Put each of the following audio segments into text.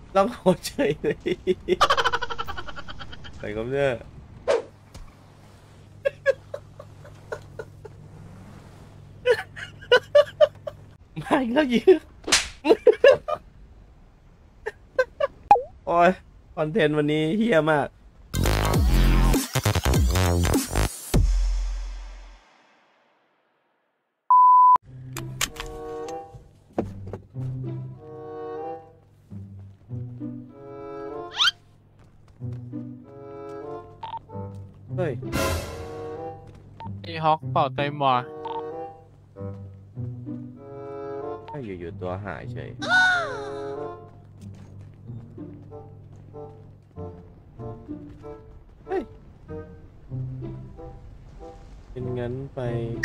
ต้องโหดเฉยเลยใส่คอมเนอร์มาอีกแล้วยื้อโอ้ยคอนเทนต์วันนี้เฮี้ยมากเฮ้ยอีฮอกเป่าเต็มว่ะอยู่ๆตัวหายเฉยเฮ้ยเป็นงั้นไป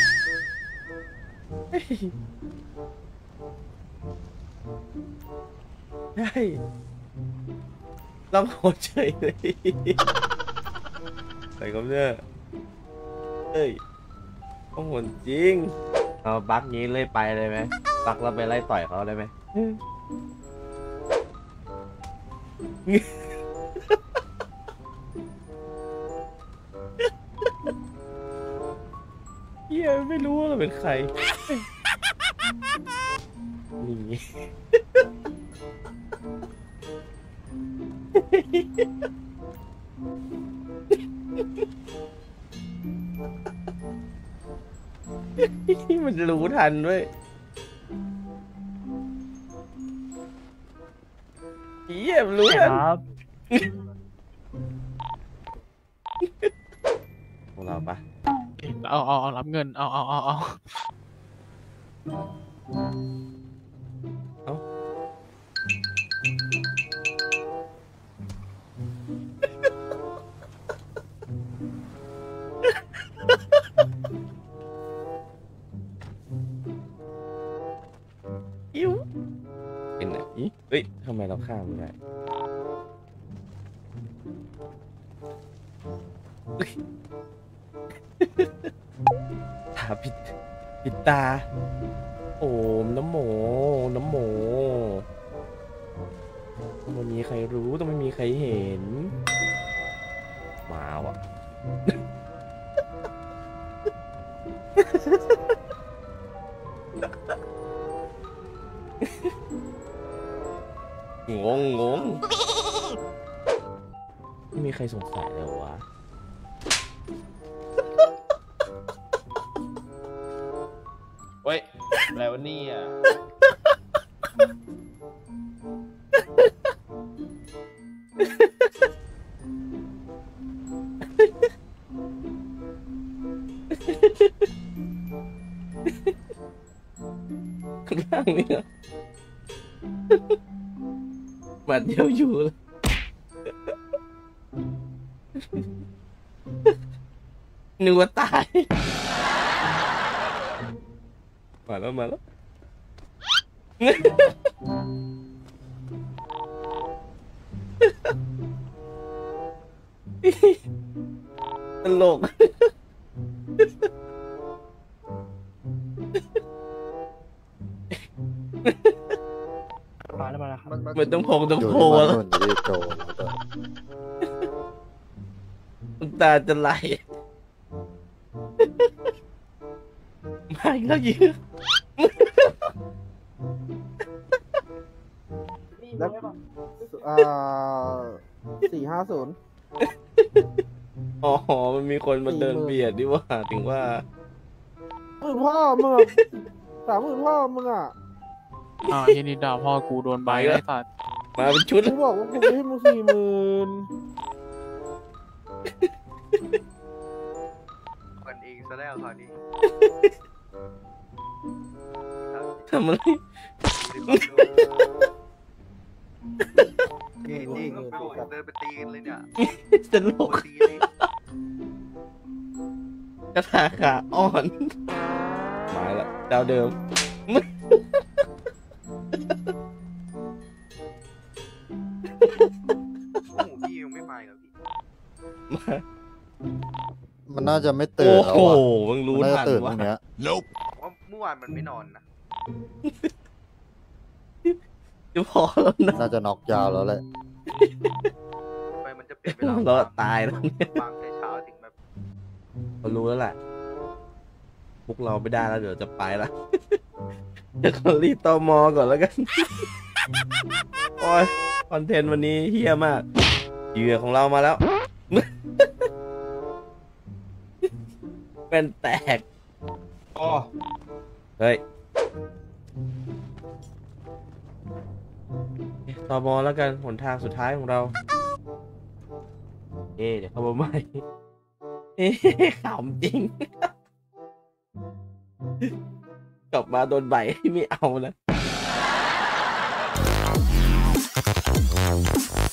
เฮ้ยได้ต้องโหดเฉยเลยใส่คอมเนอร์เฮ้ยต้องโหดจริงเอาบักนี้เลยไปเลยไหมบักเราไปไล่ต่อยเขาได้ไหมเฮียไม่รู้ว่าเราเป็นใครนี่มันรู้ทันด้วยเฮียมันรู้ทันของเราปะเอารับเงินเอาเอ้าอิ๊วเป็นไหนเฮ้ยทำไมเราข้ามไม่ได้ตาปิดตาโอ้น้ำโมไม่มีใครรู้ต้องไม่มีใครเห็นมาว่ะงงไม่มีใครสงสัยเลยวะเว้ยอะไรวะเนี่ยข้างล่างเนี่ยบัดเดียวอยู่เลยนึกว่าตายมาแล้วตลกมาแล้วครับมันต้องพงต้องโผล่แล้วน้ำตาจะไหลมาอีกแล้วยื้อแล้ว450 อ๋อมันมีคนมาเดินเบียดดิว่าถึงว่า 10,000พ่อมึง30,000พ่อมึงอ่ะที่นี่ด่าพ่อกูโดนใบไอ้สัตว์มาเป็นชุดกูบอกว่ากูไม่ให้มึง40,000 กันเองซะแล้วคราวนี้ทำอะไรนี่เดินไปตีกันเลยเนี่ยตลกกระทาขาอ่อนมาละดาวเดิมพี่ยังไม่มาเหรอพี่มันน่าจะไม่ตื่นแล้วโอ้โหมึมึงรู้ทันวะเนี้ยว่าเมื่อวานมันไม่นอนนะจะพอแล้วนะน่าจะน็อกยาวแล้วแหละไปมันจะเปลี่ยนเวลาเราตายแล้วเนี่ยบางแต่เช้าถึงแบบเขารู้แล้วแหละพวกเราไม่ได้แล้วเดี๋ยวจะไปละ เดี๋ยวเขารีบตมก่อนแล้วกัน โอ้ยคอนเทนต์วันนี้เฮี้ยมากเหยื่อของเรามาแล้ว เป็นแตกอ๋อเฮ้ยตมแล้วกันหนทางสุดท้ายของเรา เดี๋ยวเข้ามาใหม่ ขำจริง กลับมาโดนใบไม่เอานะ